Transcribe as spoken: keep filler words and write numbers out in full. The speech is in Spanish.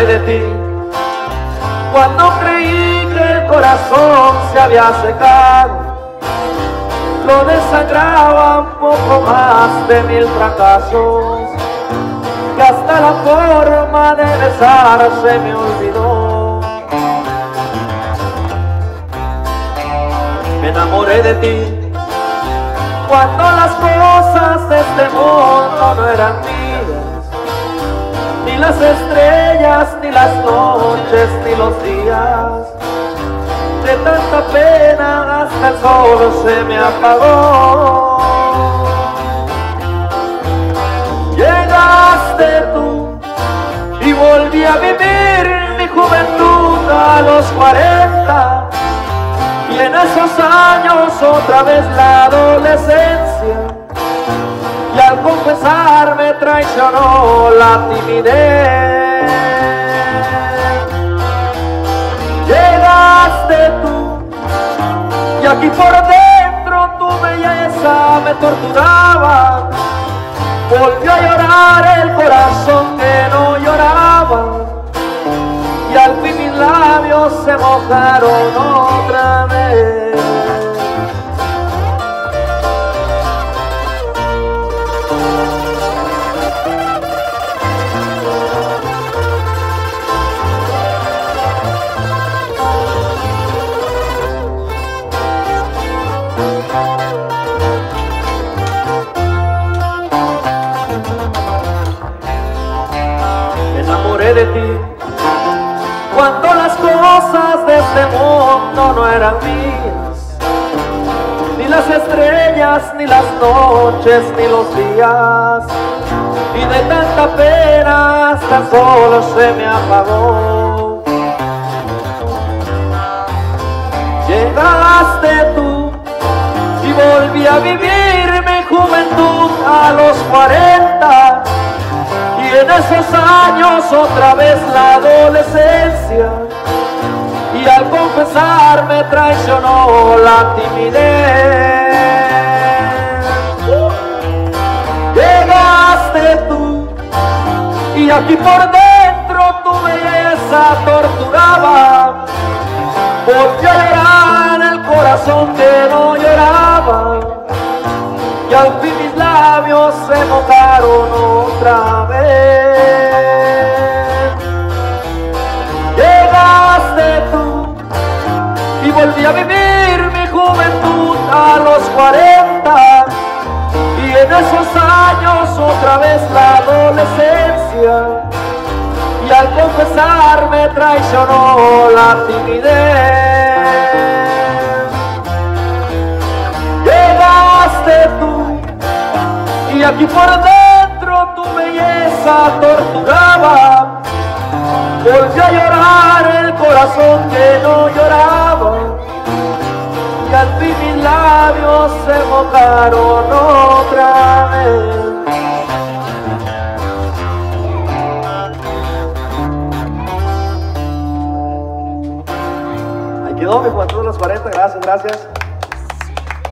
enamoré de ti cuando creí que el corazón se había secado. Lo desangraba un poco más de mil fracasos, que hasta la forma de besar se me olvidó. Me enamoré de ti cuando las cosas de este mundo no eran mías, ni las estrellas, ni las noches, ni los días. De tanta pena hasta el sol se me apagó. Llegaste tú y volví a vivir mi juventud a los cuarenta, y en esos años otra vez la adolescencia, y al confesar me traicionó la timidez. Llegaste tú y aquí por dentro tu belleza me torturaba. Volvió a llorar el corazón que no lloraba, y al fin mis labios se mojaron otra vez. De ti cuando las cosas de este mundo no eran mías, ni las estrellas, ni las noches, ni los días, y de tanta pena hasta el sol se me apagó. Llegaste tú y volví a vivir mi juventud a los cuarenta, y en esos años otra vez la adolescencia, y al confesar me traicionó la timidez. Llegaste tú y aquí por dentro tu belleza torturaba. Volvió a llorar el corazón que no lloraba, y al fin mis labios se mojaron otra vez. Llegaste tú y volví a vivir mi juventud a los cuarenta, y en esos años otra vez la adolescencia, y al confesar me traicionó la timidez. Llegaste tú y aquí por dentro tu belleza torturaba. Volvió a llorar el corazón que no lloraba, y al fin mis labios se mojaron otra vez. Ahí quedó mi juventud de los cuarenta, gracias, gracias.